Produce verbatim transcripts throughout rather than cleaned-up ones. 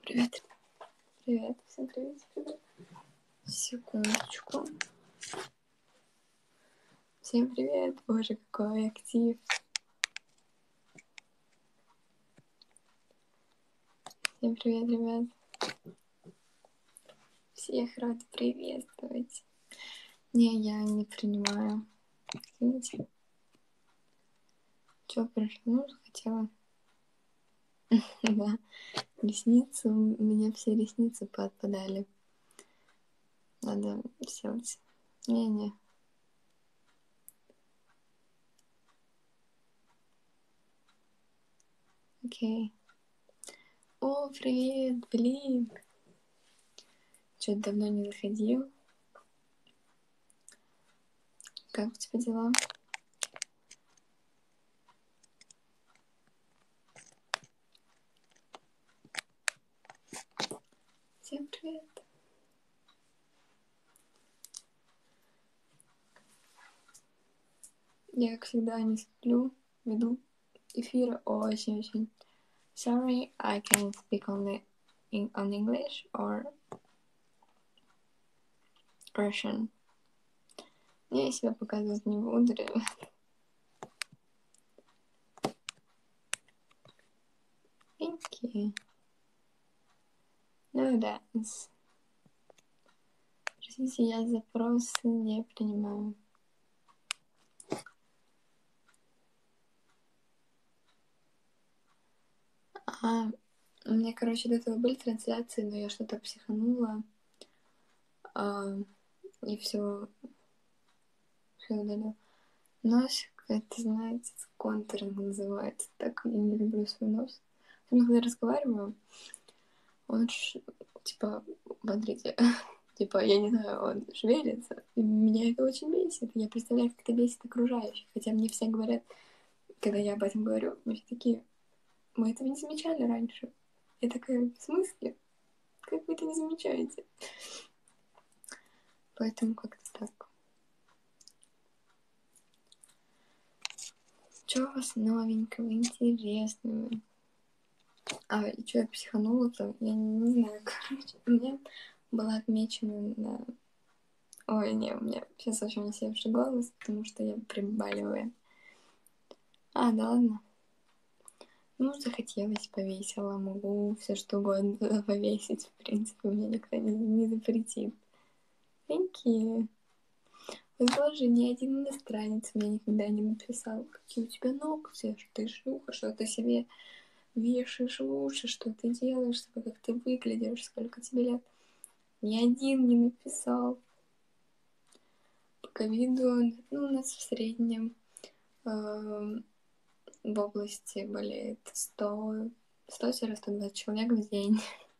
Привет. Привет. Всем привет. Привет. Секундочку. Всем привет. Боже, какой актив. Всем привет, ребят. Всех рад приветствовать. Не, я не принимаю. Извините. Чё пришло? Ну, захотела. Да. Ресницы. У меня все ресницы поотпадали. Надо сделать. Не-не. Окей. О, привет, блин. Чё-то давно не заходил. Как у тебя дела? Всем привет. Я, как всегда, не сплю, веду эфир очень-очень. Sorry, I can't speak only in, on English or Russian. Я себя показывать не буду, ребят. Окей. Ну да. Простите, я запросы не принимаю. А, у меня, короче, до этого были трансляции, но я что-то психанула. А, и все, все удалила. Носик, это, знаете, контуринг называется. Так я не люблю свой нос. Я когда разговариваю, он ж, типа, смотрите, типа, я не знаю, он шевелится, и меня это очень бесит. Я представляю, как это бесит окружающих. Хотя мне все говорят, когда я об этом говорю, мне все такие, мы этого не замечали раньше. Я такая, в смысле? Как вы это не замечаете? Поэтому как-то так. Чё у вас новенького, интересного? А, и чё я психанула-то? Я не, не знаю, короче. У меня была отмечена на... Ой, не, у меня сейчас очень не севший голос, потому что я прибаливаю. А, да ладно. Ну, захотелось, повесила, могу все что угодно повесить, в принципе, мне никто не, не запретит. Thank you. Ой, боже, ни один иностранец мне никогда не написал, какие у тебя ногти, что ты шлюха, что ты себе вешаешь уши, что ты делаешь, как ты выглядишь, сколько тебе лет. Ни один не написал. По ковиду, ну, у нас в среднем э, в области болеет сто сто сто двадцать человек в день.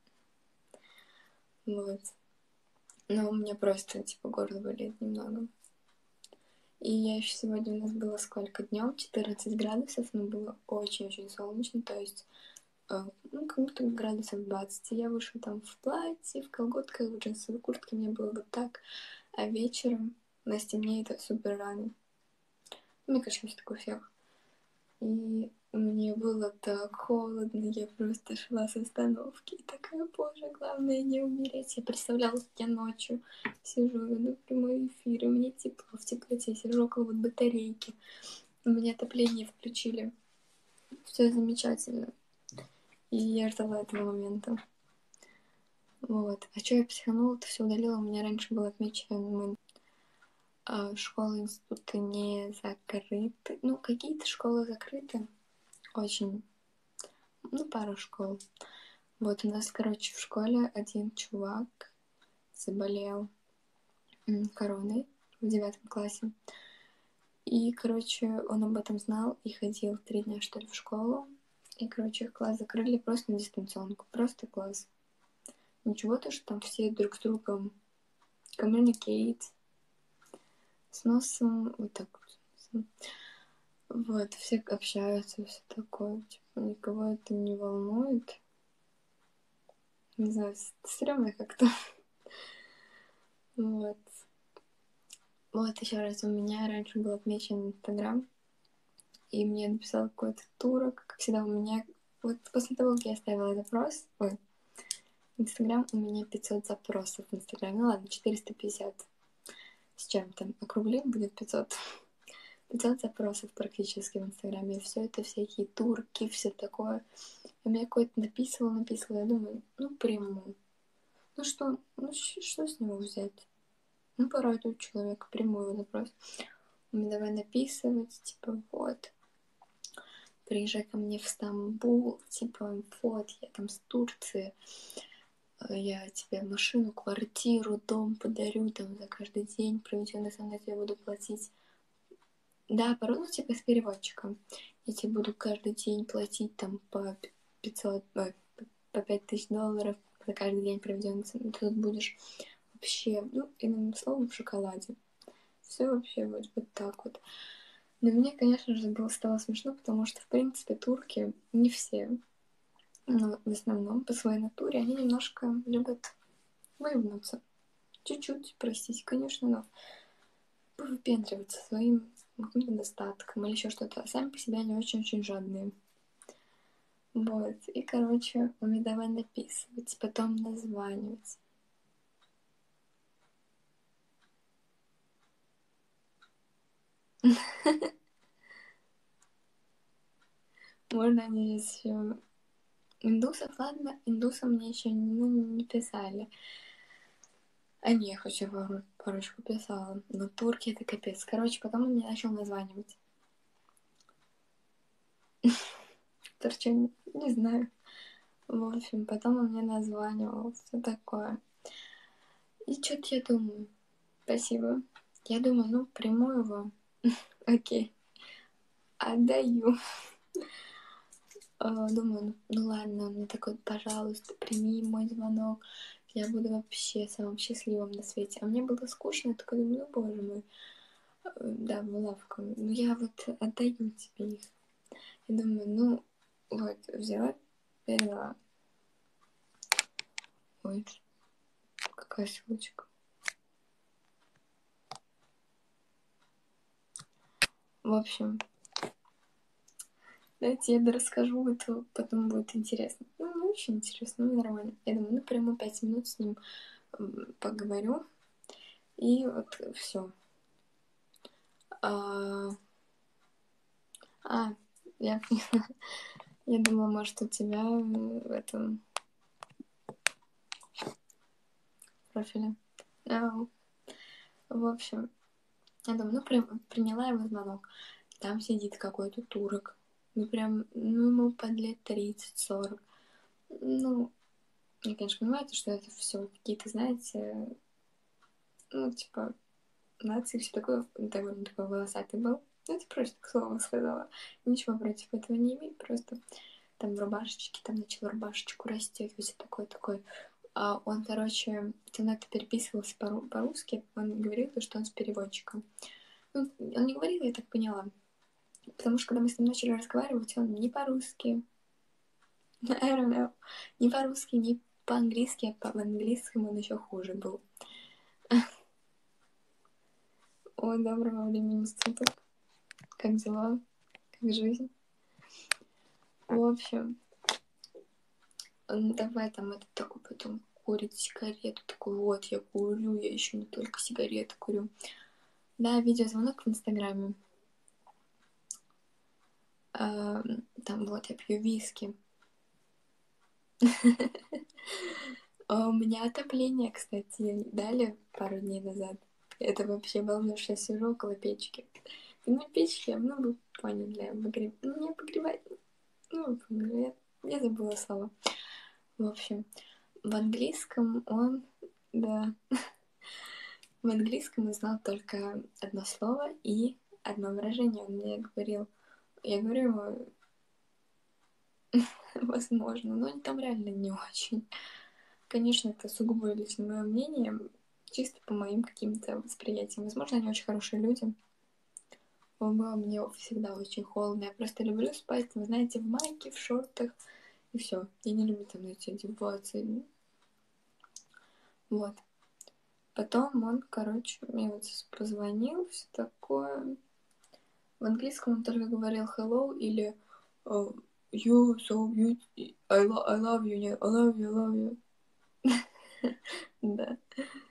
Вот. Но у меня просто, типа, горло болит немного. И я еще сегодня, у нас было сколько днем? четырнадцать градусов, но было очень-очень солнечно, то есть, э, ну, как будто градусов двадцать. И я вышла там в платье, в колготках, в джинсовой куртке, мне было вот так. А вечером на стемнеет супер рано. Мне кажется, все такое у всех. И мне было так холодно, я просто шла с остановки. И такая, боже, главное не умереть. Я представляла, как я ночью сижу, веду прямой эфир, и мне тепло, в теплоте, я сижу около вот батарейки. У меня отопление включили. Все замечательно. И я ждала этого момента. Вот. А что я психанула-то все удалила? У меня раньше был отмечен а, школы, институты не закрыты. Ну, какие-то школы закрыты. Очень. Ну, пару школ. Вот у нас, короче, в школе один чувак заболел короной в девятом классе. И, короче, он об этом знал и ходил три дня, что ли, в школу. И, короче, их класс закрыли просто на дистанционку. Просто класс. Ничего-то, что там все друг с другом communicate с носом, вот так вот. Вот, все общаются, все такое. Типа, никого это не волнует. Не знаю, стрёмно как-то. Вот. Вот еще раз, у меня раньше был отмечен Инстаграм, и мне написал какой-то турок, как всегда у меня, вот после того, как я оставила запрос, ой, Инстаграм у меня пятьсот запросов в Инстаграме. Ну ладно, четыреста пятьдесят с чем-то. Округлим, будет пятьсот. пятьсот запросов практически в Инстаграме. И все это всякие турки, все такое. И меня какой-то написывал, написывал. Я думаю, ну приму. Ну что, ну что с него взять? Ну, порадует человека, приму его запрос. Ну, давай написывать, типа, вот, приезжай ко мне в Стамбул, типа, вот, я там с Турции, я тебе машину, квартиру, дом подарю, там, за каждый день проведенный со мной я буду платить. Да, порой, ну, типа, с переводчиком. Я тебе буду каждый день платить, там, по пятьсот, по пять тысяч долларов за каждый день проведенный со мной. Ты тут будешь вообще, ну, иным словом, в шоколаде. Все вообще вот, вот так вот. Но мне, конечно же, было стало смешно, потому что, в принципе, турки не все, но в основном по своей натуре они немножко любят выебнуться. Чуть-чуть, простите, конечно, но повыпендриваться своим каким-то достатком или еще что-то. А сами по себе они очень-очень жадные. Вот. И, короче, он мне давай написывать, потом названивать. Можно они здесь еще... Индусов, ладно, индусам мне еще ну, не писали. А не, я хочу пару, парочку писала. Но турки это капец. Короче, потом он мне начал названивать. Торчу, не, не знаю. В общем, потом он мне названивал. Все такое. И что-то я думаю. Спасибо. Я думаю, ну, приму его. Окей. Отдаю. Думаю, ну, ну ладно, он мне такой, пожалуйста, прими мой звонок. Я буду вообще самым счастливым на свете. А мне было скучно, я такая думаю, ну, боже мой. Да, булавка. Ну, я вот отдаю тебе их. Я думаю, ну, вот, взяла, перевела. Ой, какая ссылочка. В общем, давайте я расскажу, это потом будет интересно. Ну, не очень интересно, ну, нормально. Я думаю, ну, прямо пять минут с ним поговорю. И вот все. А, а я поняла. Я думала, может, у тебя в этом профиле. No. В общем, я думаю, ну, при, приняла его звонок. Там сидит какой-то турок. Ну, прям, ну, ему под лет тридцать-сорок. Ну, я, конечно, понимаю, что это все какие-то, знаете, ну, типа, нации, все такое, довольно такой волосатый был. Ну, это просто к слову сказала. Ничего против этого не имею, просто там в рубашечке, там начал рубашечку расстегивать, такой-такой. А он, короче, со мной переписывался по-русски, он говорил, что он с переводчиком. Ну, он не говорил, я так поняла. Потому что когда мы с ним начали разговаривать, он не по-русски, I don't know, не по-русски, не по-английски, а по-английскому он еще хуже был. Ой, доброго времени суток. Как дела? Как жизнь? В общем, он давай там это такой потом курит сигарету. Такой, вот, я курю, я еще не только сигареты курю. Да, видеозвонок в Инстаграме. А, там вот, я пью виски. А у меня отопление, кстати, дали пару дней назад. Это вообще было, что я сижу около печки. На печке, ну, вы поняли, обогрев... ну, не обогревать, ну, вы поняли, я, я забыла слово. В общем, в английском он, да, в английском он знал только одно слово и одно выражение. Он мне говорил, я говорю ему, возможно, но там реально не очень. Конечно, это сугубо лично мое мнение, чисто по моим каким-то восприятиям. Возможно, они очень хорошие люди. Он был мне всегда очень холодно. Я просто люблю спать, вы знаете, в майке, в шортах, и все. Я не люблю там эти одеваться. Вот. Потом он, короче, мне вот позвонил, все такое. В английском он только говорил hello или uh, you so beautiful, I, lo- I love you, нет, I love you, I love you. Да.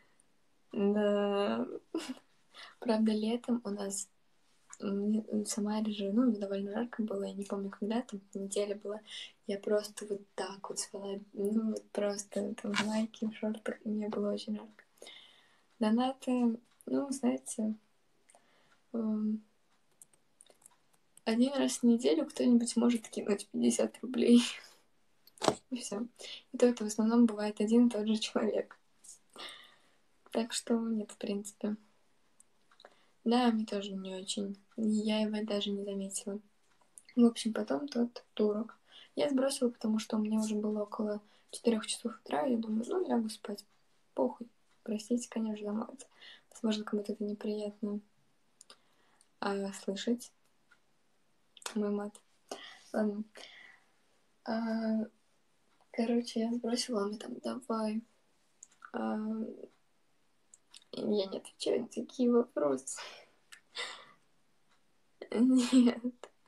Да. Правда, летом у нас в Самаре же, ну, довольно жарко было, я не помню, когда там, неделя была, я просто вот так вот спала, ну, вот просто там в майке, в шортах, и мне было очень жарко. Донаты, ну, знаете, эм, один раз в неделю кто-нибудь может кинуть пятьдесят рублей, и все. И то это в основном бывает один и тот же человек. Так что нет, в принципе. Да, мне тоже не очень. Я его даже не заметила. В общем, потом тот турок. Я сбросила, потому что мне уже было около четырёх часов утра, и я думаю, ну, лягу спать. Похуй. Простите, конечно, мать. Возможно, кому-то это неприятно а, слышать. Мой мат. Ладно. А, короче, я сбросила, он мне там, давай. А, и я не отвечаю на такие вопросы. Нет.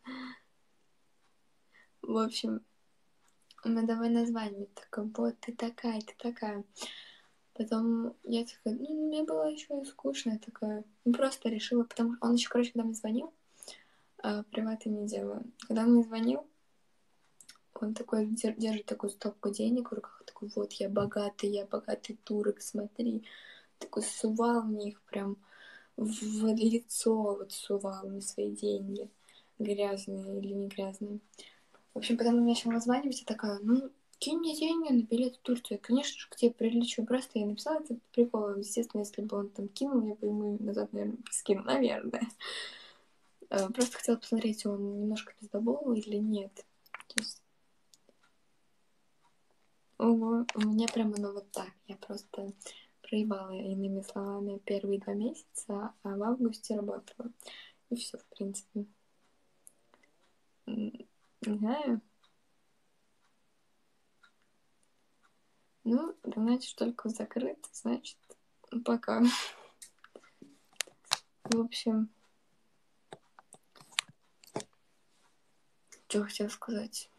В общем, ну давай название. Такой, вот, ты такая, ты такая. Потом я такая, ну, мне было еще и скучно, я такая, ну, просто решила, потому что он еще, короче, когда мне звонил, а, приваты не делаю. Когда он мне звонил, он такой держит такую стопку денег в руках, такой, вот, я богатый, я богатый турок, смотри. Такой сувал мне их прям в лицо, вот сувал мне свои деньги, грязные или не грязные. В общем, потом он начал названивать, я такая, ну, кинь мне деньги на билет в Турцию. Конечно же, к тебе прилечу. Просто я написала это по приколу. Естественно, если бы он там кинул, я бы ему назад, наверное, скинул, наверное. Просто хотела посмотреть, он немножко пиздобол или нет. То есть... Ого, у меня прям оно вот так. Я просто проебала, иными словами, первые два месяца, а в августе работала. И все, в принципе. Не знаю. Ну, значит, только закрыт, значит, пока. В общем, что хотела сказать.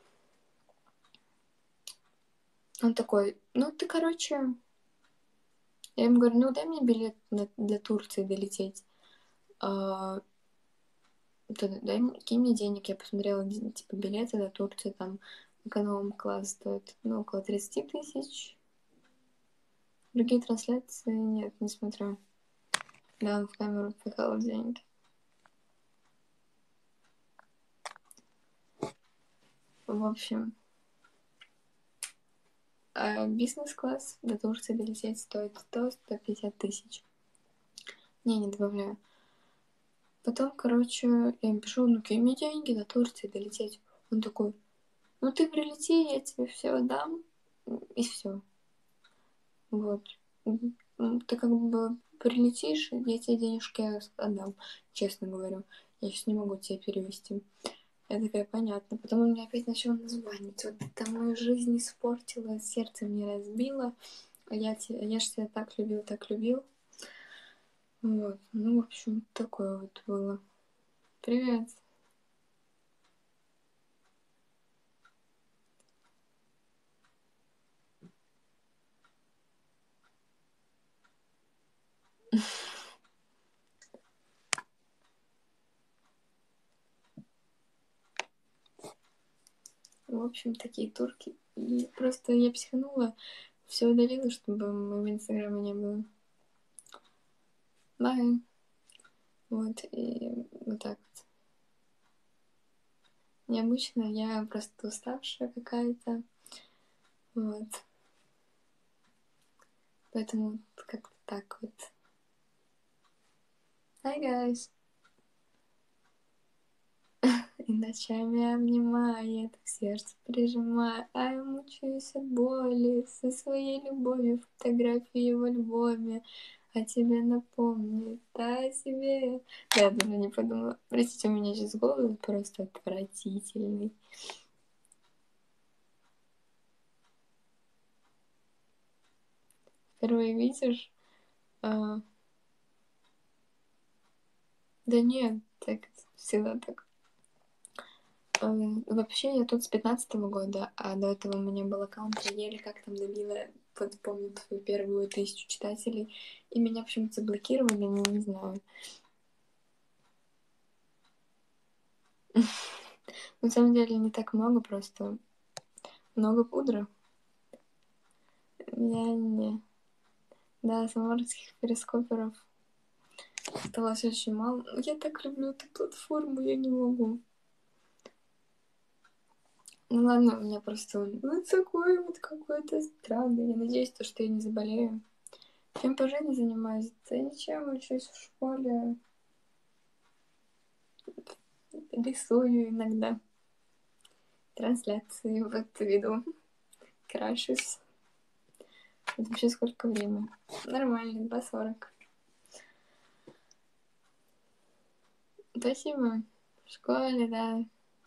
Он такой, ну ты, короче... Я ему говорю, ну дай мне билет на, для Турции долететь. А, дай, кинь мне денег. Я посмотрела, типа, билеты до Турции, там, эконом-класс стоит, ну, около тридцать тысяч. Другие трансляции нет, не смотрю. Да, он в камеру впихал деньги. В общем, а бизнес-класс до Турции долететь стоит сто - сто пятьдесят тысяч. Не, не добавляю. Потом, короче, я ему пишу, ну кинь мне деньги до Турции долететь. Он такой, ну ты прилети, я тебе все дам, и все. Вот. Ты как бы прилетишь, я тебе денежки отдам, честно говорю. Я сейчас не могу тебе перевести. Я такая, понятно. Потом он мне опять начал названивать. Вот это мою жизнь испортила, сердце мне разбило. А я, тебя, я же тебя так любил, так любил. Вот. Ну, в общем, такое вот было. Привет. В общем, такие турки. И просто я психанула, все удалила, чтобы моего инстаграма не было. Бай. Вот, и вот так вот. Необычно, я просто уставшая какая-то. Вот. Поэтому как-то так вот. Hi, guys. И ночами обнимает, в сердце прижимает, а я мучаюсь от боли со своей любовью, фотографии в альбоме, а тебе напомнит о себе. Да, я даже не подумала. Простите, у меня сейчас голос просто отвратительный. Впервые видишь? А... Да нет, так всегда так. Вообще, я тут с пятнадцатого года, а до этого у меня был аккаунт, я еле как там добила, вот помню, свою первую тысячу читателей, и меня почему-то заблокировали, не, не знаю. На самом деле не так много, просто много пудры. Я не... Да, самарских перископеров осталось очень мало. Я так люблю эту платформу, я не могу. Ну ладно, у меня просто ну, такой вот какой-то странный. Я надеюсь, то, что я не заболею. Чем по жизни занимаюсь? Да ничем, учусь в школе. Рисую иногда. Трансляции вот веду. Крашусь. Это вообще сколько времени? Нормально, два сорок. Спасибо. В школе, да.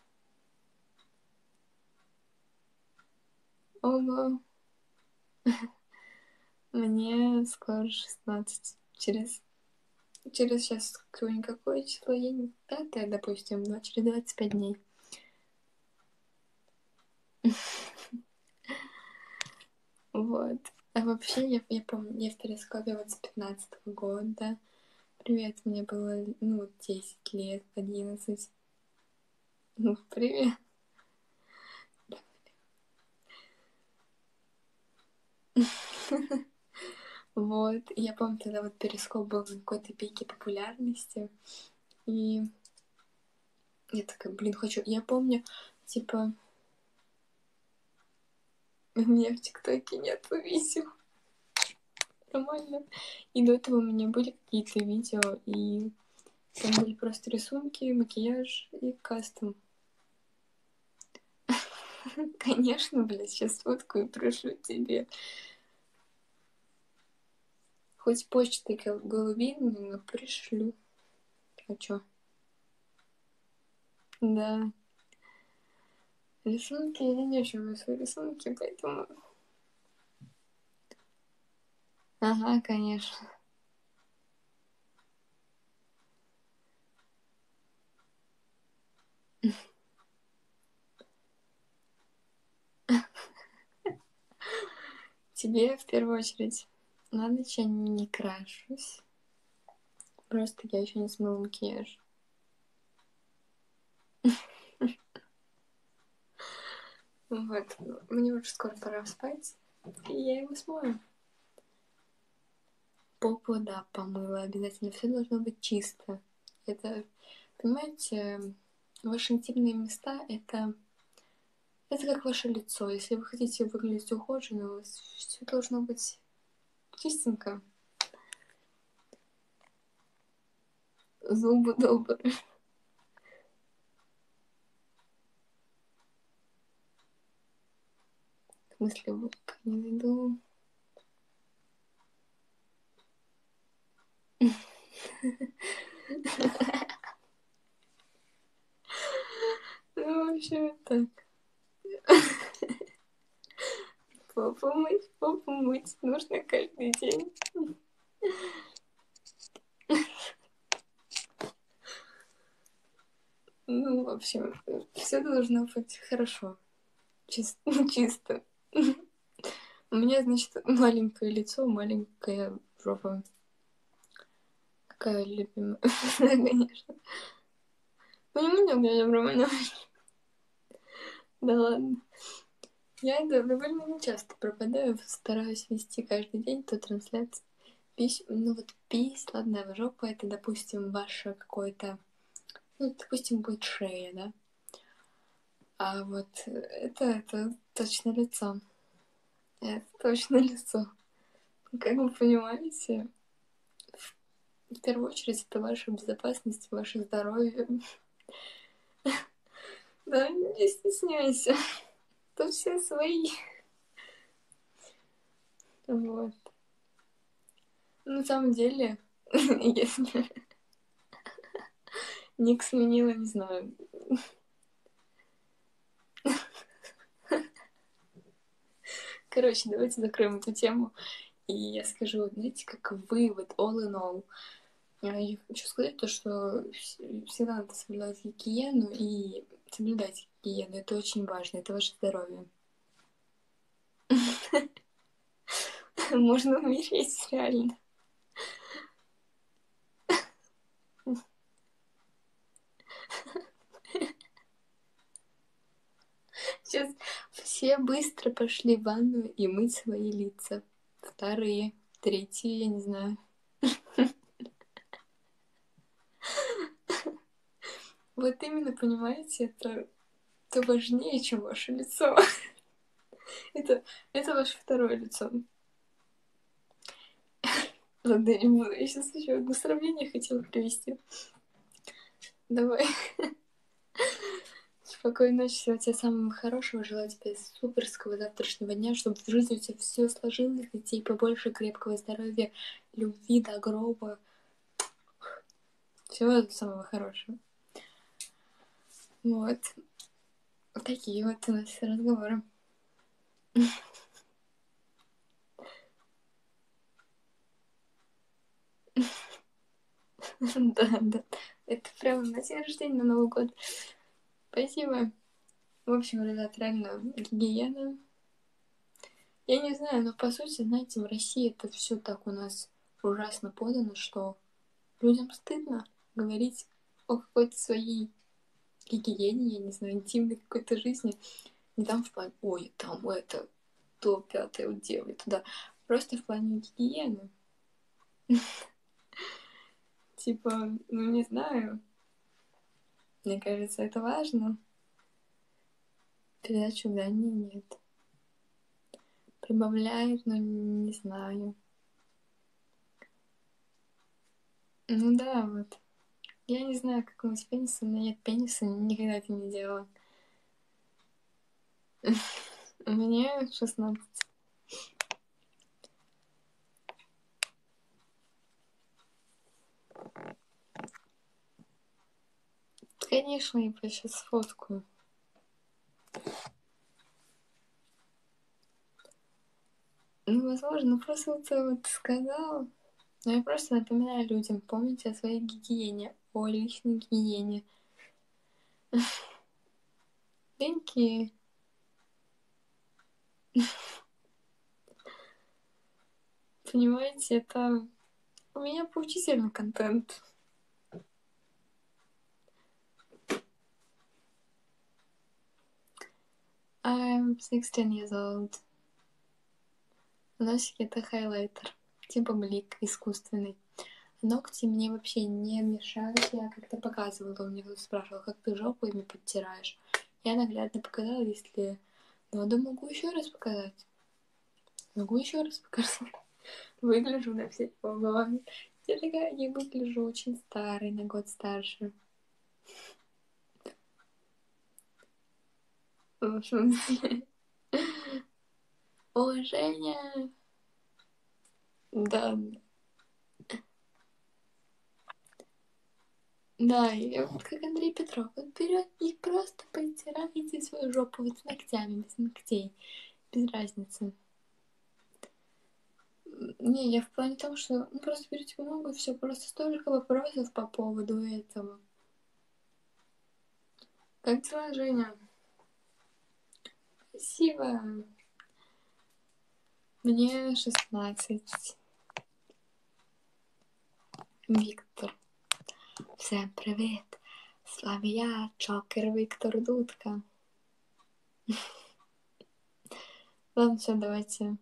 Ого. Мне скоро шестнадцать. Через... Через сейчас какое число? Я не... Пятое, допустим, но через двадцать пять дней. Вот. А вообще, я, я помню, я в перископе вот с пятнадцатого года. Привет, мне было, ну, десять лет, одиннадцать. Ну, привет. Вот. Я помню, тогда вот перископ был на какой-то пике популярности. И я такая, блин, хочу... Я помню, типа... У меня в ТикТоке нет видео. Нормально. И до этого у меня были какие-то видео, и там были просто рисунки, макияж и кастом. Конечно, блядь, сейчас фоткаю и пришлю тебе. Хоть почтой голубиной, но пришлю. А чё? Да. Рисунки, я не очень свои рисунки, поэтому... Ага, конечно. Тебе в первую очередь на ночь я не крашусь. Просто я еще не смыла макияж. Вот. Мне уже скоро пора спать. И я его смою. Попу, да, помыла обязательно. Все должно быть чисто. Это, понимаете, ваши интимные места — это это как ваше лицо. Если вы хотите выглядеть ухоженно, у вас все должно быть чистенько. Зубы добрые. В смысле, улыбка не найду. Ну, в общем, так. Попу мыть, попу мыть нужно каждый день. Ну, в общем, все должно быть хорошо. Чисто. Чисто. У меня, значит, маленькое лицо, маленькая жопа. Какая любимая? Конечно. Понимаете, у меня Романа. Да ладно. Я довольно не часто пропадаю, стараюсь вести каждый день то трансляции. Пись, ну вот пись, ладно, жопа, это, допустим, ваше какое-то, ну, допустим, будет шея, да? А вот это, это точно лицо. Это точно лицо. Как вы понимаете, в первую очередь это ваша безопасность, ваше здоровье. Да, не стесняйся. Тут все свои. Вот. На самом деле, если ник сменила, не знаю. Короче, давайте закроем эту тему. И я скажу, знаете, как вывод, all in all. Я хочу сказать то, что всегда надо соблюдать гигиену и соблюдать гигиену. Это очень важно, это ваше здоровье. Можно умереть, реально. Сейчас все быстро пошли в ванную и мыть свои лица. Вторые, третьи, я не знаю. Вот именно, понимаете, это, это важнее, чем ваше лицо. это, это ваше второе лицо. Ладно, я не буду. Я сейчас еще одно сравнение хотела привести. Давай. Спокойной ночи, всего тебе самого хорошего. Желаю тебе суперского завтрашнего дня, чтобы в жизни у тебя все сложилось, детей побольше, крепкого здоровья, любви до гроба. Всего самого хорошего. Вот. Такие вот у нас разговоры. Да, да. Это прям на день рождения, на Новый год. Спасибо. В общем, ребят, реально гигиена. Я не знаю, но по сути, знаете, в России это все так у нас ужасно подано, что людям стыдно говорить о какой-то своей гигиене, я не знаю, интимной какой-то жизни. Не там в плане, ой, там это, то, пятое, вот делай туда. Просто в плане гигиены. Типа, ну не знаю. Мне кажется, это важно. Передачу знаний нет. Прибавляет, но не знаю. Ну да, вот. Я не знаю, как мыть пенис, у меня нет пениса, никогда это не делала. Мне шестнадцать. Конечно, я сейчас сфоткаю. Ну, возможно, просто вот ты вот сказала. Но я просто напоминаю людям, помните о своей гигиене, о личной гигиене. Деньги. Понимаете, это у меня поучительный контент. I'm sixteen years old. Носики — это хайлайтер, типа блик искусственный. Ногти мне вообще не мешают. Я как-то показывала, у меня кто-то спрашивал, как ты жопу ими подтираешь. Я наглядно показала, если надо, могу еще раз показать. Могу еще раз показать. Выгляжу на все головами. Я такая, я выгляжу очень старой, на год старше. В общем, уважение. Да. Да, и вот как Андрей Петров, вот берет и просто подтираете свою жопу вот с ногтями, без ногтей, без разницы. Не, я в плане того, что ну, просто берите бумагу и все, просто столько вопросов по поводу этого. Как дела, Женя? Спасибо. Мне шестнадцать. Віктор. Всем привет. С вами я, Чокер Виктор Дудка. Ладно, все, давайте.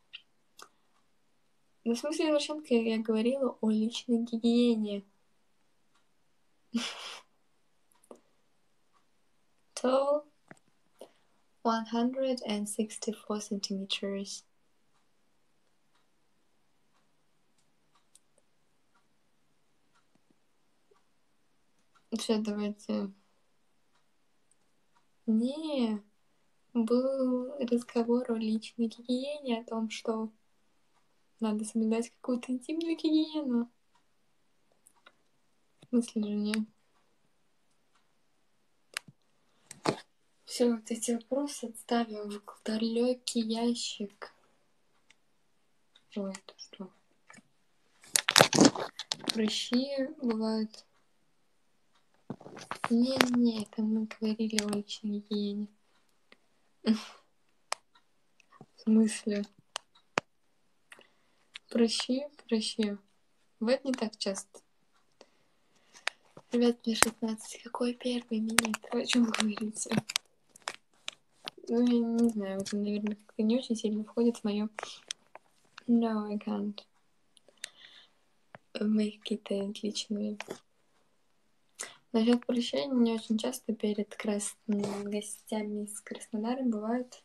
Ну, в смысле, зачем я говорила о личной гигиене? Tall, one hundred sixty-four centimeters. Все, давайте. Не, был разговор о личной гигиене, о том, что надо соблюдать какую-то интимную гигиену. В смысле же не. Все вот эти вопросы отставим в далекий ящик. Ой, это что? Прыщи бывают. Не-не, это мы говорили о личной гигиене. В смысле? Прыщи, прыщи. Вот не так часто. Ребят, мне шестнадцать. Какой первый минет? О чем вы говорите? Ну, я не знаю, это, наверное, как-то не очень сильно входит в мое... No, I can't. В мои какие-то личные... Насчет прыщей не очень часто перед красными гостями из Краснодара бывает.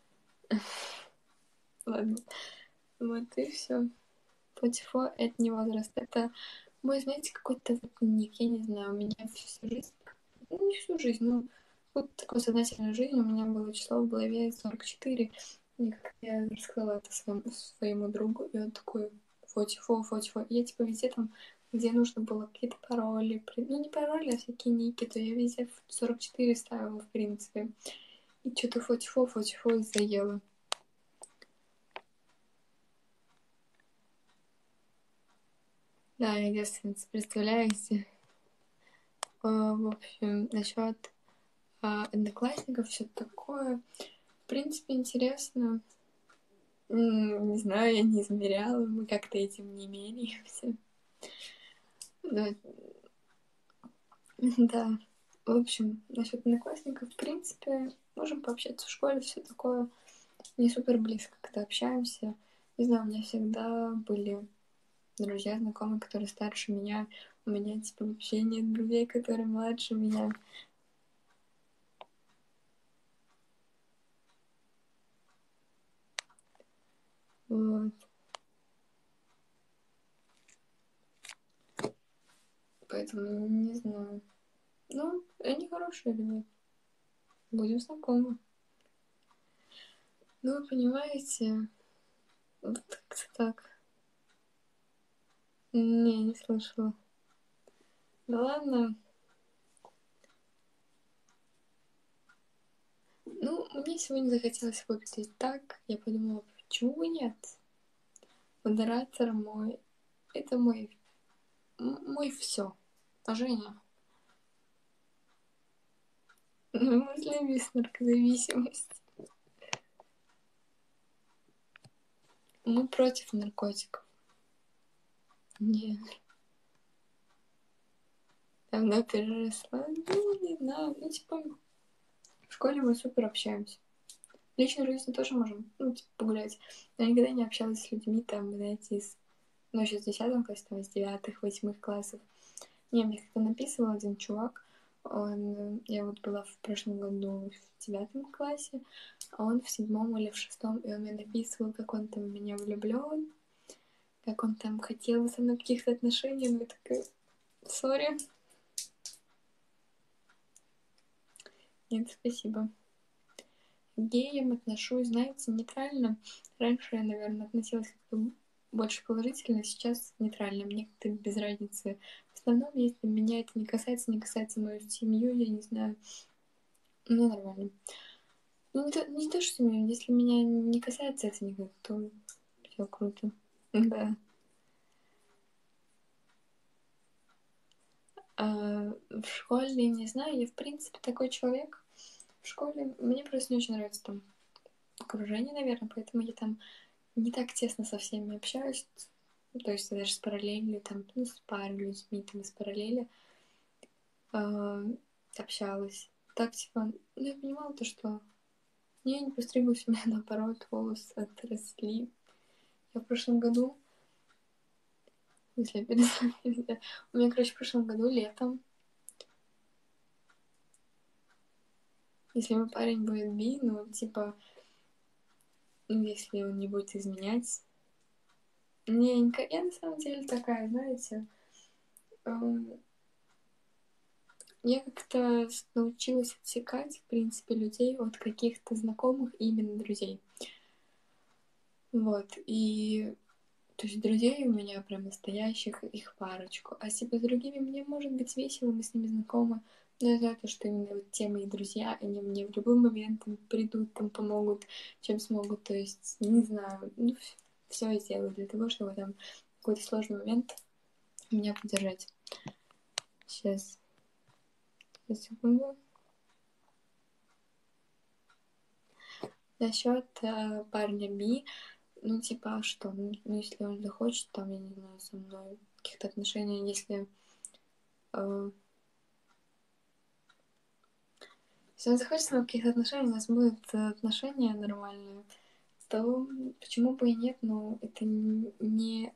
Ладно. Вот и все. Фотифо — это не возраст. Это мой, знаете, какой-то ник. Я не знаю, у меня всю жизнь... Ну, не всю жизнь, ну, вот такой сознательной жизни у меня было число в голове сорок четыре. И как я рассказала это своему, своему другу, и он такой: фотифо, фотифо. И я типа везде там, где нужно было какие-то пароли, ну не пароли, а всякие ники, то я везде сорок четыре ставила, в принципе. И что-то фотифо, фотифо и заела. Да, я девственница, представляете? А, в общем, насчет а, одноклассников, все такое. В принципе, интересно. Не знаю, я не измеряла, мы как-то этим не меряемся. Да. Да. В общем, насчет одноклассников, в принципе, можем пообщаться в школе, все такое. Не супер близко, когда общаемся. Не знаю, у меня всегда были друзья, знакомые, которые старше меня. У меня, типа, вообще нет друзей, которые младше меня. Вот. Поэтому не знаю. Ну, они хорошие ребята. Будем знакомы. Ну, вы понимаете, вот как-то так. Не, не слышала. Да ладно. Ну, мне сегодня захотелось выпить так. Я подумала, почему бы нет? Модератор мой. Это мой... Мой все. А Женя? Ну, мыслимость, наркозависимость. Мы против наркотиков. Нет. Давно переросла. Ну, не знаю. Ну, типа, в школе мы супер общаемся. В личной жизни тоже можем, ну, типа, погулять. Но я никогда не общалась с людьми, там, знаете, из... Ну, еще с десятого класса, там, из девятых, восьмых классов. Не, мне как-то написывал один чувак. Он... Я вот была в прошлом году в девятом классе, а он в седьмом или в шестом. И он мне написывал, как он там в меня влюблен, как он там хотел со мной каких-то отношений. И я такая: сори. Нет, спасибо. К геям отношусь, знаете, нейтрально. Раньше я, наверное, относилась как-то больше положительно, сейчас нейтрально. Мне как-то без разницы. В основном, если меня это не касается, не касается мою семью, я не знаю. Ну, нормально. Ну, не то, не то, что семью, если меня не касается это никак, то все круто. Да. А в школе, не знаю, я, в принципе, такой человек. В школе мне просто не очень нравится там окружение, наверное, поэтому я там не так тесно со всеми общаюсь. То есть даже с параллелью, там, ну, с парой людьми, там, из параллели э, общалась. Так, типа, ну, я понимала то, что я не постриглась, у меня, наоборот, волосы отросли. Я в прошлом году, если я перестала, у меня, короче, в прошлом году летом, если мой парень будет би, ну, типа, ну, если он не будет изменять, не, я на самом деле такая, знаете, эм, я как-то научилась отсекать, в принципе, людей от каких-то знакомых и именно друзей. Вот, и... То есть друзей у меня прям настоящих, их парочку. А типа с другими мне может быть весело, мы с ними знакомы. Но я знаю то, что именно вот те мои друзья, они мне в любой момент там придут, там помогут, чем смогут. То есть, не знаю, ну, все я сделаю для того, чтобы там какой-то сложный момент меня поддержать. Сейчас. Сейчас, секунду. Насчет э, парня Би, ну, типа, а что? Ну, ну, если он захочет, там, я не знаю, со мной каких-то отношений, если... Э, если он захочет со мной каких-то отношений, у нас будут отношения нормальные, то почему бы и нет, но это не...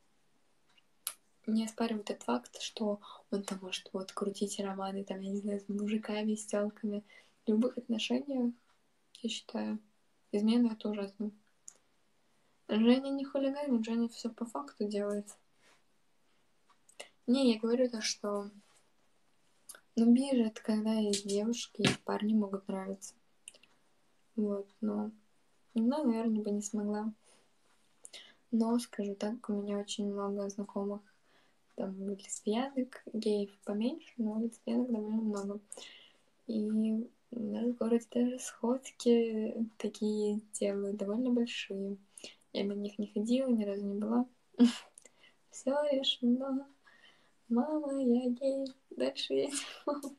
не оспаривает тот факт, что он там может вот крутить романы, там, я не знаю, с мужиками, с тёлками. В любых отношениях, я считаю, измена — это ужасно. Женя не хулиганит, Женя все по факту делает. Не, я говорю то, что... Ну, би же — это когда и девушки, и парни могут нравиться. Вот, но... Ну, наверное, бы не смогла. Но, скажу так, у меня очень много знакомых там лесбиянок, геев поменьше, но лесбиянок довольно много. И у нас в городе даже сходки такие делают, довольно большие. Я на них не ходила, ни разу не была. Все решено. Мама, я гей. Дальше я не могу.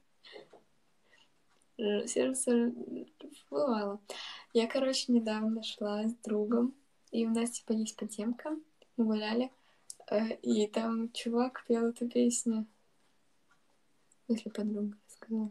Сердце бывало. Я, короче, недавно шла с другом, и у нас, типа, есть подземка. Мы гуляли, и там чувак пел эту песню. Если подруга сказала.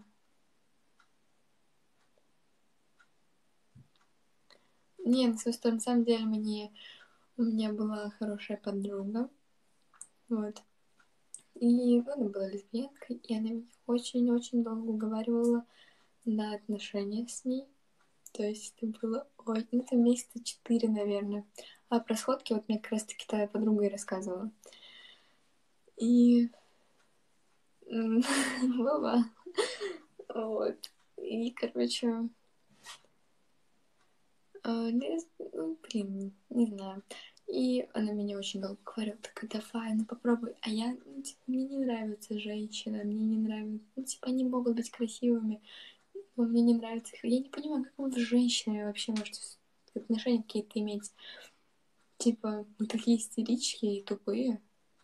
Не, на свою сторону, на самом деле, мне... у меня была хорошая подруга. Вот. И она была лесбиянкой, и она меня очень-очень долго уговаривала на отношения с ней. То есть это было... Ой, ну, это месяца четыре, наверное. А про сходки вот мне как раз-таки твоя подруга и рассказывала. И... Была. Вот. И, короче... Ну, блин, не знаю. И она меня очень долго говорила, такая, давай, ну попробуй. А я, ну, типа, мне не нравятся женщины, мне не нравятся... Ну, типа, они могут быть красивыми, но мне не нравится их. Я не понимаю, как вы с женщинами вообще можете отношения какие-то иметь. Типа, вы такие истерички и тупые.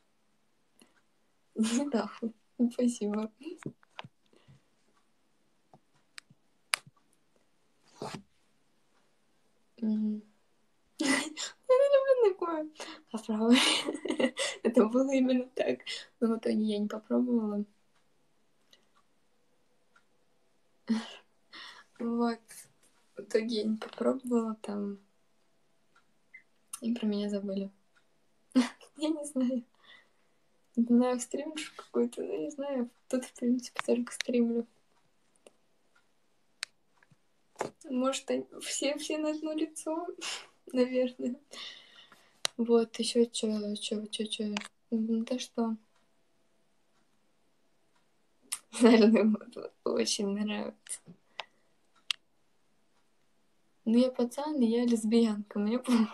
Да, спасибо. Я не люблю такое. Попробуй. Это было именно так. Но в итоге я не попробовала. Вот. В итоге я не попробовала там. И про меня забыли. Я не знаю. Не знаю, стримишь какой-то, ну не знаю. Тут, в принципе, только стримлю. Может, они... все, все на одно лицо, наверное. Вот, еще что, что, что, что. Ну, то, что... Наверное, очень нравится. Ну, я пацан, и я лесбиянка, мне по-моему.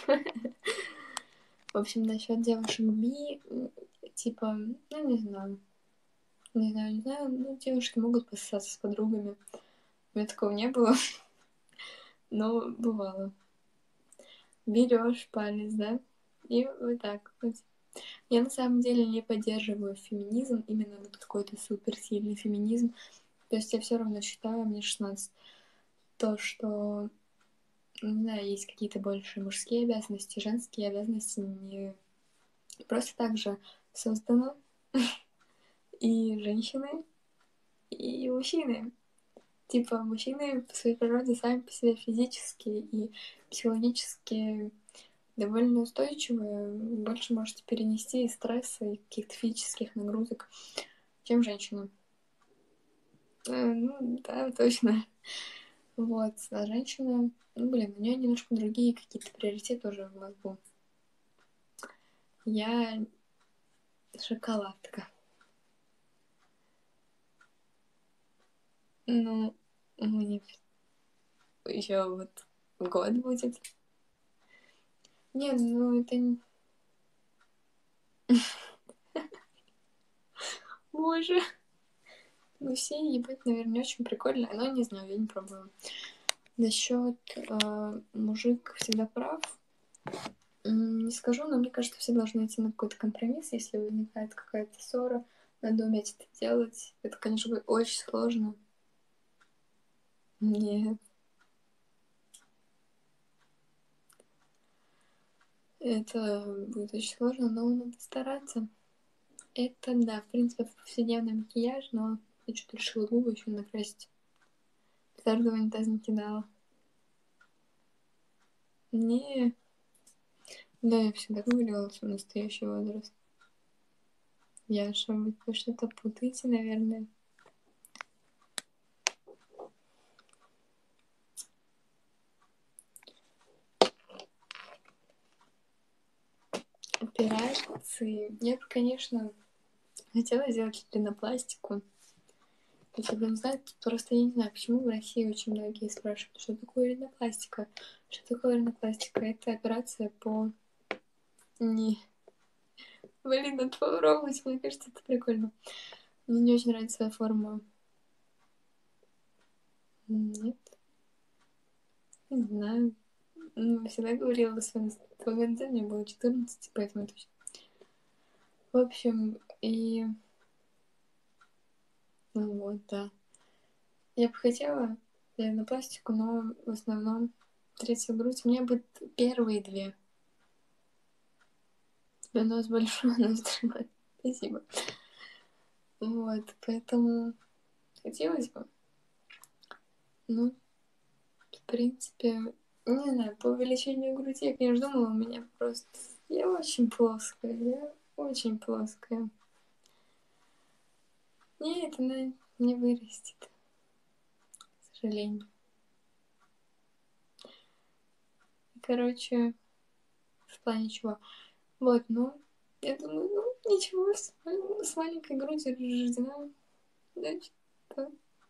В общем, насчет девушек би, типа, ну, не знаю. Не знаю, не знаю, ну, девушки могут пососаться с подругами. У меня такого не было, но бывало. Берешь палец, да, и вот так вот. Я на самом деле не поддерживаю феминизм, именно вот какой-то суперсильный феминизм. То есть я все равно считаю, мне шестнадцать, то, что, не знаю, есть какие-то больше мужские обязанности, женские обязанности не просто так же созданы. И женщины, и мужчины. Типа, мужчины по своей природе сами по себе физически и психологически довольно устойчивые. Больше можете перенести и стресса, и каких-то физических нагрузок, чем женщина. Ну, да, точно. Вот. А женщина, ну, блин, у нее немножко другие какие-то приоритеты уже в мозгу. Я шоколадка. Ну, мне еще вот год будет. Нет, ну это не... Боже. Ну, все ебать, наверное, очень прикольно. Но не знаю, я не пробовала. Насчет э, мужик всегда прав. Не скажу, но мне кажется, все должны идти на какой-то компромисс, если возникает какая-то ссора. Надо уметь это делать. Это, конечно, будет очень сложно. Нет. Это будет очень сложно, но надо стараться. Это, да, в принципе, повседневный макияж, но я что-то решила губы еще накрасить. Даже в унитаз не кидала. Не. Да, я всегда говорила свой настоящий возраст. Яша, вы что-то путаете, наверное. Операции. Я бы, конечно, хотела сделать ринопластику. Если бы не знаю, просто я не знаю, почему в России очень многие спрашивают, что такое ринопластика. Что такое ринопластика? Это операция по... Не... Блин, надо попробовать, мне кажется, это прикольно. Мне не очень нравится своя форма. Нет. Не знаю. Ну, всегда говорила, что в момент мне было четырнадцать, поэтому это... В общем, и... Ну вот, да. Я бы хотела ринопластику, но в основном третью грудь. У меня будет первые две. У нос большой, нос другой. Спасибо. Вот, поэтому хотелось бы. Ну, в принципе, не знаю, по увеличению груди я, конечно, думала, у меня просто... Я очень плоская, я очень плоская. Нет, она не вырастет, к сожалению. Короче, в плане чего? Вот, ну, я думаю, ну, ничего, с, с маленькой грудью рождена. Значит, да.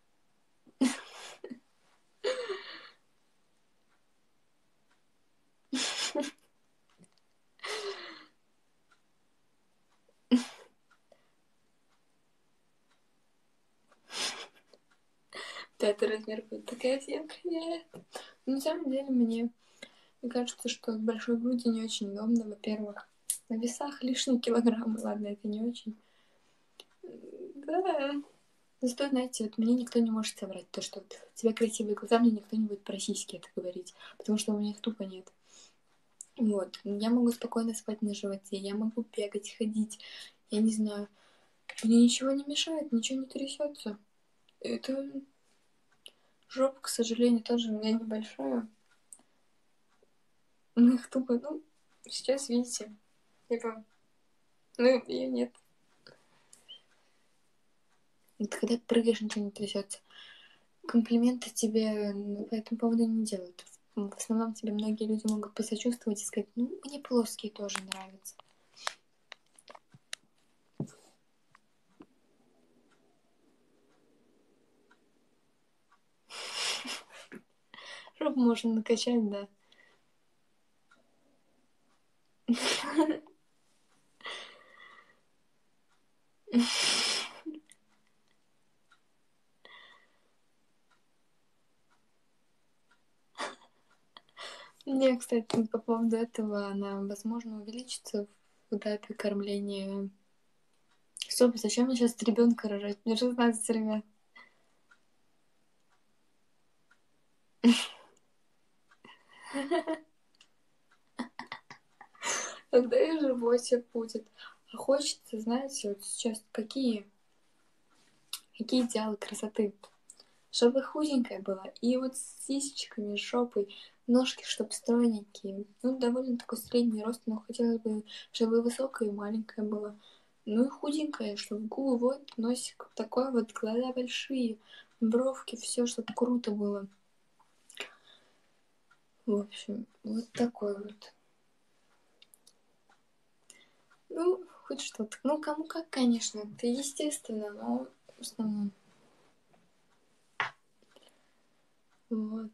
Пятый размер будет такая всем привет. Но на самом деле мне, мне кажется, что с большой грудью не очень удобно, во-первых. На весах лишние килограммы, ладно, это не очень. Да. Зато, знаете, вот мне никто не может соврать то, что вот, у тебя красивые глаза, мне никто не будет про сиськи это говорить, потому что у меня их тупо нет. Вот, я могу спокойно спать на животе, я могу бегать, ходить, я не знаю. Мне ничего не мешает, ничего не трясется. Это жопа, к сожалению, тоже у меня небольшая. Ну, их тупо, ну, сейчас видите, типа, ну, ее нет. Это когда прыгаешь, ничего не трясется. Комплименты тебе по этому поводу не делают. В основном тебе многие люди могут посочувствовать и сказать, ну, мне плоские тоже нравятся. Жопу можно накачать, да. Не, кстати, по поводу этого она, возможно, увеличится в этапе кормления. Стоп, зачем мне сейчас ребенка рожать? Мне шестнадцать, ребят. Тогда и животик будет. А хочется, знаете, вот сейчас какие, какие идеалы красоты. Чтобы худенькая была, и вот с сисечками, с жопой, ножки, чтобы стройненькие. Ну, довольно такой средний рост, но хотелось бы, чтобы высокая и маленькая была. Ну и худенькая, чтобы губы вот, носик такой вот, глаза большие, бровки, все, чтобы круто было. В общем, вот такой вот. Ну, хоть что-то. Ну, кому как, конечно, это естественно, но в основном. Вот.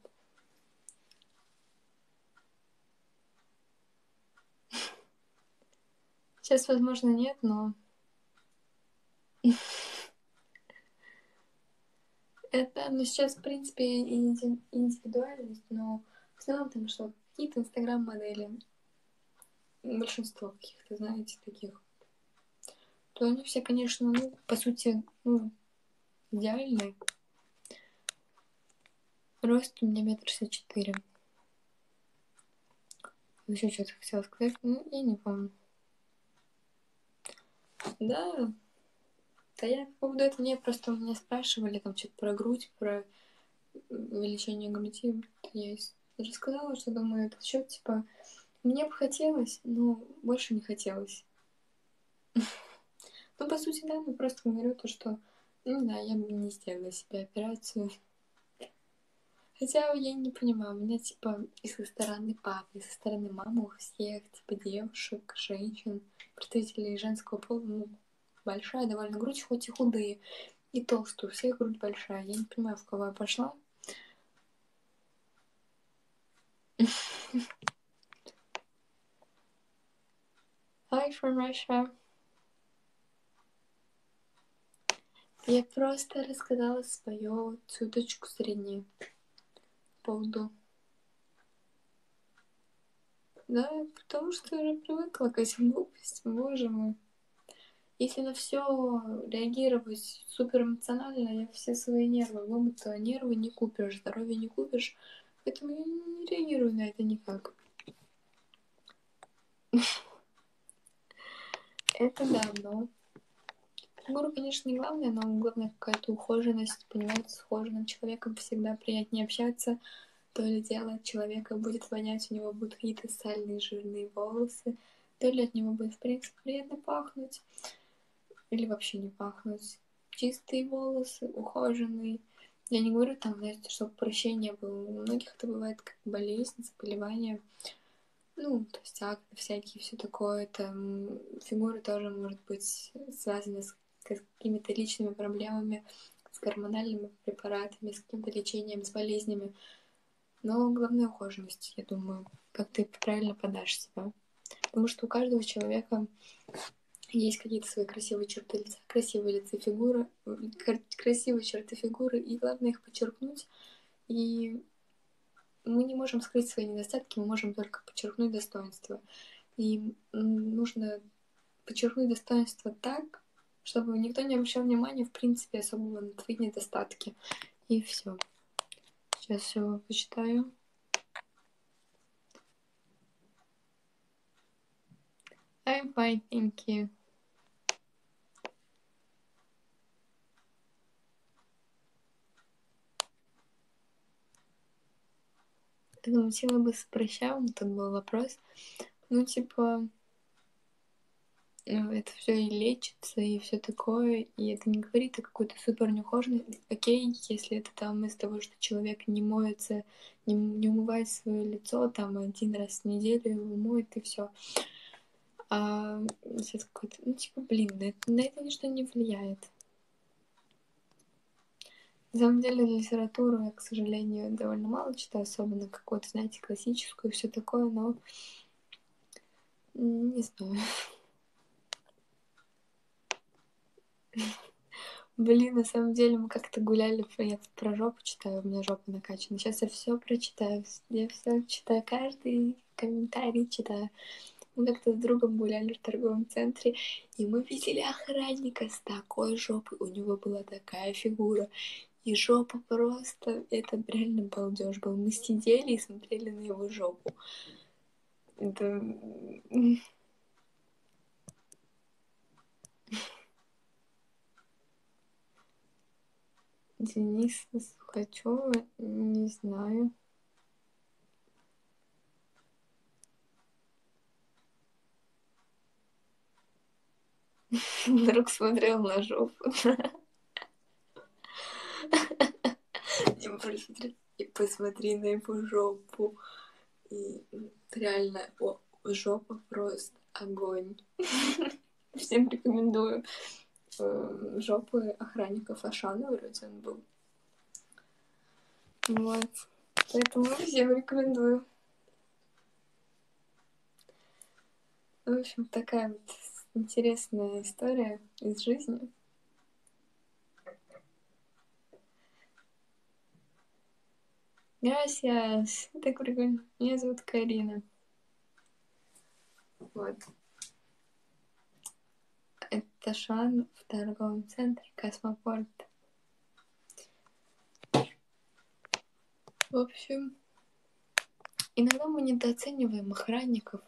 Сейчас, возможно, нет, но... Это, ну, сейчас, в принципе, инди- индивидуальность, но в основном там что, какие-то инстаграм-модели, большинство каких-то, знаете, таких что они все, конечно, ну, по сути, ну, идеальные. Рост у меня метр шестьдесят четыре. Еще что-то хотела сказать, ну, я не помню. Да, да я по поводу этого не просто меня спрашивали там что-то про грудь, про увеличение груди. Я рассказала, что думаю, этот счет, типа, мне бы хотелось, но больше не хотелось. Ну, по сути, да, но просто говорю то, что, ну, да, я бы не сделала себе операцию. Хотя я не понимаю, у меня, типа, и со стороны папы, и со стороны мамы у всех, типа, девушек, женщин, представителей женского пола, ну, большая довольно грудь, хоть и худые, и толстые, у всех грудь большая. Я не понимаю, в кого я пошла. Hi from Russia. Я просто рассказала свою, свою точку зрения по поводу. Да, потому что я уже привыкла к этим глупостям, боже мой. Если на все реагировать супер эмоционально, я все свои нервы вымыта, нервы не купишь, здоровье не купишь, поэтому я не реагирую на это никак. Это да, но фигура, конечно, не главное, но главное какая-то ухоженность, понимаете, с ухоженным человеком всегда приятнее общаться. То ли дело от человека будет вонять, у него будут какие-то сальные жирные волосы, то ли от него будет, в принципе, приятно пахнуть, или вообще не пахнуть. Чистые волосы, ухоженные. Я не говорю там, знаете, чтобы прощения было. У многих это бывает как болезнь, заболевание. Ну, то есть акне всякие, все такое. Там фигура тоже может быть связана с какими-то личными проблемами, с гормональными препаратами, с каким-то лечением, с болезнями. Но главное ухоженность, я думаю, как ты правильно подашь себя. Потому что у каждого человека есть какие-то свои красивые черты лица, красивые лица фигуры, красивые черты фигуры, и главное их подчеркнуть. И мы не можем скрыть свои недостатки, мы можем только подчеркнуть достоинства. И нужно подчеркнуть достоинства так, чтобы никто не обращал внимания, в принципе, особого на твои недостатки. И все. Сейчас все почитаю. I'm fine, thank you. Я думаю, хотела бы с прыщавым, тут был вопрос. Ну, типа, ну, это все и лечится, и все такое, и это не говорит о какой-то супер неухоженности. Окей, если это там из-за того, что человек не моется, не, не умывает свое лицо, там один раз в неделю его моет, и все. А сейчас какой-то, ну, типа, блин, на это, на это ничто не влияет. На самом деле литературу я, к сожалению, довольно мало читаю, особенно какую-то, знаете, классическую и все такое, но не знаю. Блин, на самом деле мы как-то гуляли, я про жопу читаю, у меня жопа накачана. Сейчас я все прочитаю, я все читаю, каждый комментарий читаю. Мы как-то с другом гуляли в торговом центре, и мы видели охранника с такой жопой, у него была такая фигура. И жопа просто, это реально балдеж был. Мы сидели и смотрели на его жопу. Это... Дениса Сухачева, не знаю. Друг смотрел на жопу. И посмотри на его жопу. И реально, о, жопа просто огонь. Всем рекомендую. Жопы охранников Ашана вроде он был. Вот. Поэтому всем рекомендую. В общем, такая вот интересная история из жизни. Gracias. Так прикольно. Меня зовут Карина. Вот. Ташан в торговом центре Космопорт. В общем, иногда мы недооцениваем охранников.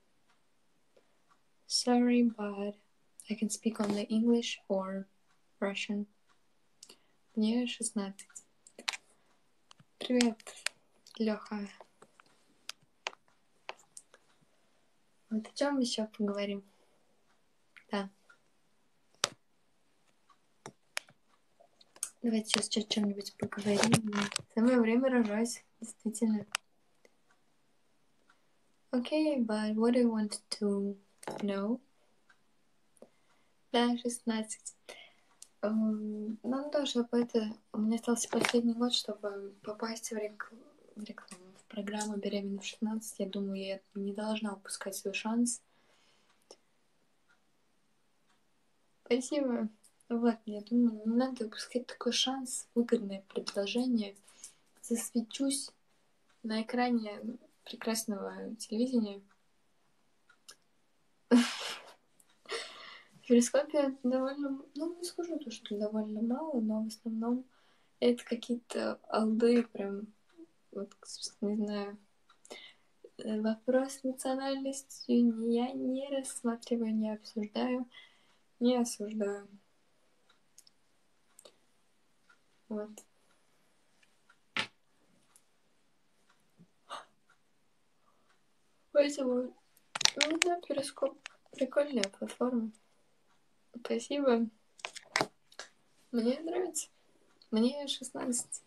Sorry, but I can speak only English or Russian. Мне шестнадцать. Привет, Лёха. Вот о чем еще поговорим? Да. Давайте сейчас о чем-нибудь поговорим. Самое время рожать, действительно. Okay, but what do you want to know? Да, шестнадцать. Um, нам тоже это... У меня остался последний год, чтобы попасть в, рек... в рекламу, в программу «Беременна в шестнадцать». Я думаю, я не должна упускать свой шанс. Спасибо. Вот, я думаю, не надо упускать такой шанс. Выгодное предложение. Засвечусь на экране прекрасного телевидения. В перископе довольно... Ну, не скажу то, что довольно мало, но в основном это какие-то алды, прям... Вот, не знаю... Вопрос национальности я не рассматриваю, не обсуждаю, не осуждаю. Вот. Поэтому, ну да, перископ прикольная платформа. Спасибо. Мне нравится. Мне шестнадцать.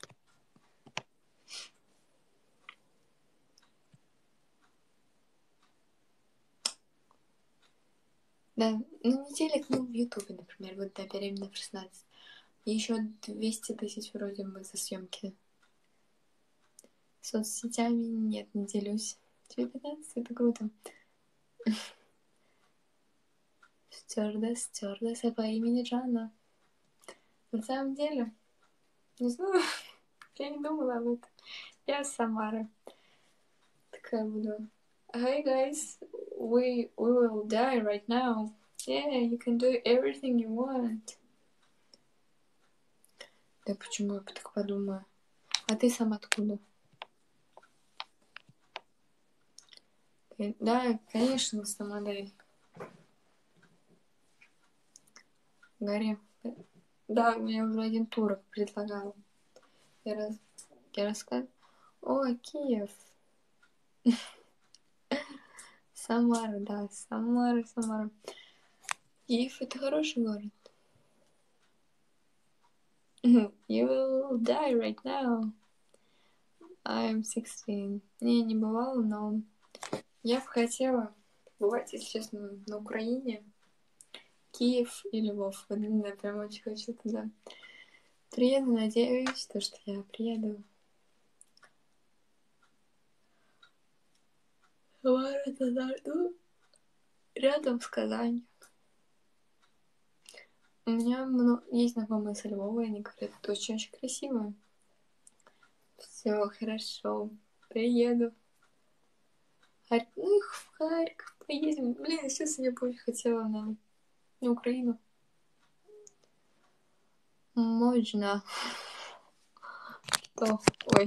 Да, ну не телек, ну в Ютубе, например, вот да, беременна в шестнадцать. И еще двести тысяч вроде бы за съемки. Соцсетями нет, не делюсь. Тебе пятнадцать, это круто. Стюардесс, стюардесса по имени Жанна. На самом деле, не знаю, я не думала об этом. Я Самара. Такая буду. Hi guys, we, we will die right now. Yeah, you can do everything you want. Да почему я так подумаю? А ты сам откуда? Да, конечно, сама дай. Гарри. Да, мне уже один турок предлагал. Я, раз... я рассказываю. О, Киев. Самара, да, Самара, Самара. Киев — это хороший город. You will die right now. I'm sixteen. Не, не бывала, но я бы хотела бывать, если честно, на Украине. Киев и Львов. Вот, я прям очень хочу туда. Приеду, надеюсь, то, что я приеду. Самара, туда, ну, рядом с Казанью. У меня много... есть знакомые со Львова, и они говорят, это очень-очень красиво. Все хорошо, приеду. Харь... Ну, их в Харьков поедем. Блин, сейчас я бы очень хотела на, на Украину. Можно. Что? Ой.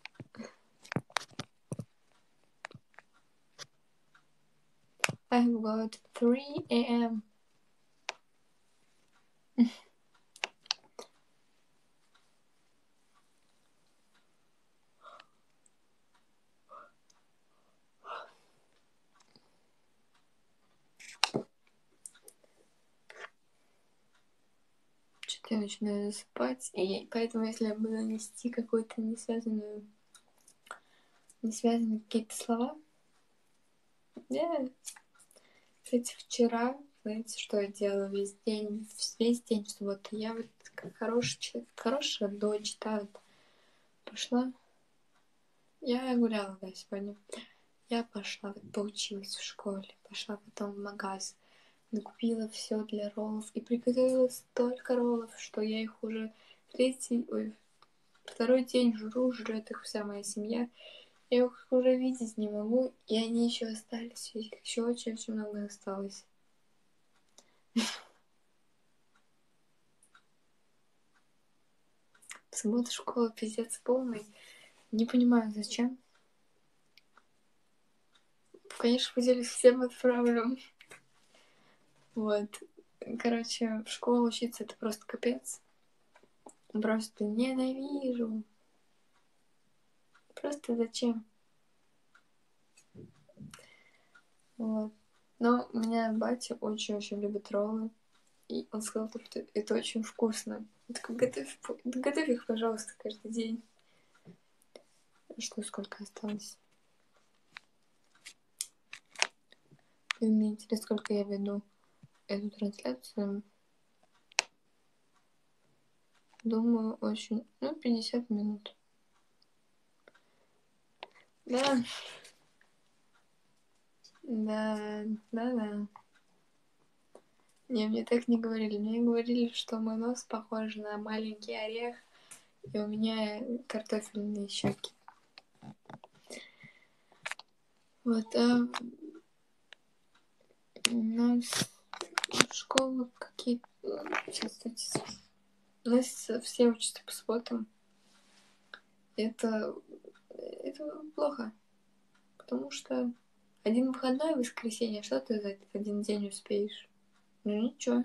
I've got three a.m. Что-то я начинаю засыпать, и поэтому, если я буду нести какую-то несвязанную, несвязанные какие-то слова, я, кстати, вчера, знаете, что я делала весь день, весь день в субботу, я вот как хороший человек, хорошая дочь, да, вот, пошла, я гуляла, да, сегодня, я пошла, вот, поучилась в школе, пошла потом в магаз, накупила все для роллов и приготовила столько роллов, что я их уже третий, ой, второй день жру, жрет их вся моя семья. Я их уже видеть не могу, и они еще остались, их еще очень-очень много осталось. В субботу школа пиздец полный. Не понимаю, зачем. Конечно, поделюсь всем отправлю. Вот. Короче, в школу учиться это просто капец. Просто ненавижу. Просто зачем? Вот. Но у меня батя очень-очень любит роллы. И он сказал, что это очень вкусно. Я такой, готовь, готовь их, пожалуйста, каждый день. Что, сколько осталось? И мне интересно, сколько я веду эту трансляцию. Думаю, очень... Ну, пятьдесят минут. Да. Да, да, да. Не, мне так не говорили. Мне говорили, что мой нос похож на маленький орех, и у меня картофельные щеки. Вот, а у нас школы какие-то... Сейчас, кстати, у нас все учатся по субботам. Это... Это плохо. Потому что один выходной в воскресенье, что ты за этот один день успеешь? Ну ничего.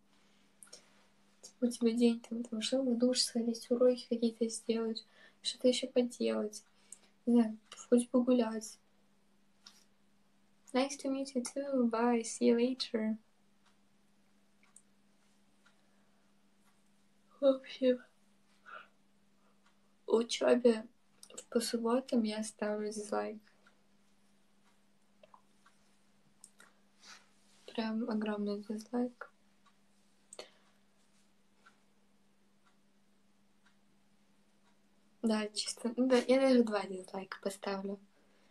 У тебя день там, там что в душ сходить, уроки какие-то сделать, что-то еще поделать. Не знаю, хоть погулять. Nice to meet you too. Bye. See you later. В общем, учебе по субботам я ставлю дизлайк. Прям огромный дизлайк. Да, чисто. Ну, да, я даже два дизлайка поставлю.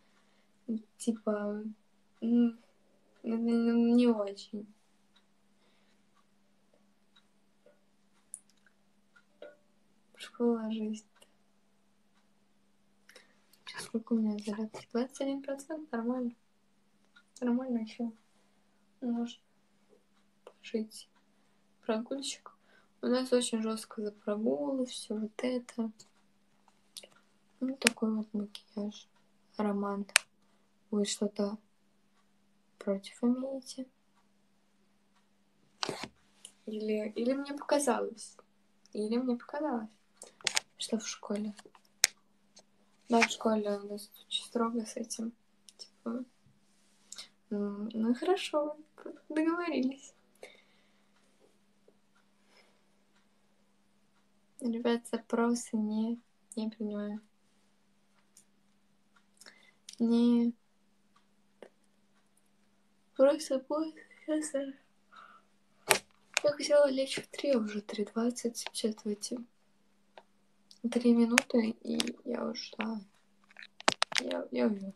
Типа, не очень. Школа, жизнь. Сколько у меня заряд? двадцать один процент, нормально. Нормально еще. Можно пожить. Прогульщик. У нас очень жестко за прогулы, все вот это. Ну, такой вот макияж. Роман. Вы что-то против имеете? Или, или мне показалось? Или мне показалось, что в школе? Да, в школе у нас очень строго с этим. Типа, ну, ну хорошо, договорились. Ребят, запросы не, не принимаю. Не. Просто сейчас. Я хотела лечь в три, уже три двадцать. Сейчас в эти три минуты, и я ушла. Я, я уйду.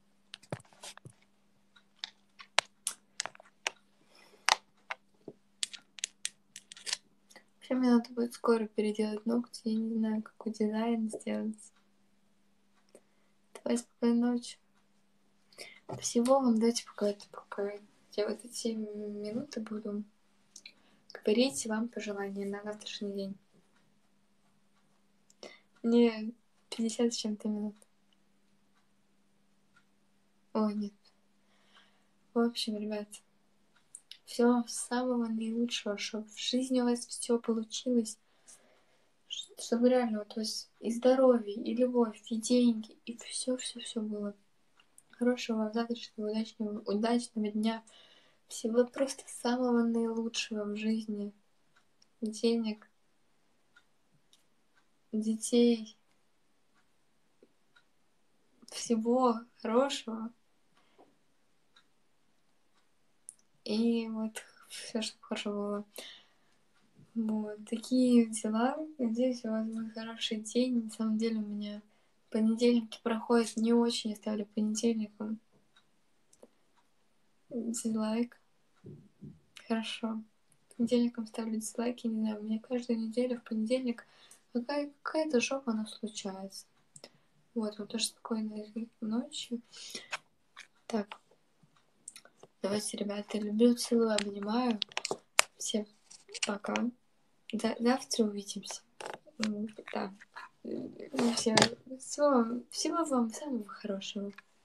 Вообще, мне надо будет скоро переделать ногти. Я не знаю, какой дизайн сделать. Давай, спокойной ночи. Всего вам дайте пока это пока. Я вот эти минуты буду говорить вам пожелания на завтрашний день. Мне пятьдесят с чем-то минут. Ой, нет. В общем, ребят, всего самого наилучшего, чтобы в жизни у вас все получилось, чтобы реально вот у вас и здоровье, и любовь, и деньги, и все-все-все было. Хорошего вам завтрашнего, удачного, удачного дня. Всего просто самого наилучшего в жизни. Денег, детей, всего хорошего. И вот все, чтобы хорошо было. Вот такие дела. Надеюсь, у вас будет хороший день. На самом деле у меня понедельники проходят не очень. Я ставлю понедельником дизлайк. Хорошо. Понедельником ставлю дизлайки. Не знаю, у меня каждую неделю в понедельник какая- какая-то жопа, она случается. Вот, вот тоже спокойной ночи. Так. Давайте, ребята, люблю, целую, обнимаю. Всем пока. Завтра увидимся. М, Да. М, Всего, всего, всего вам самого хорошего.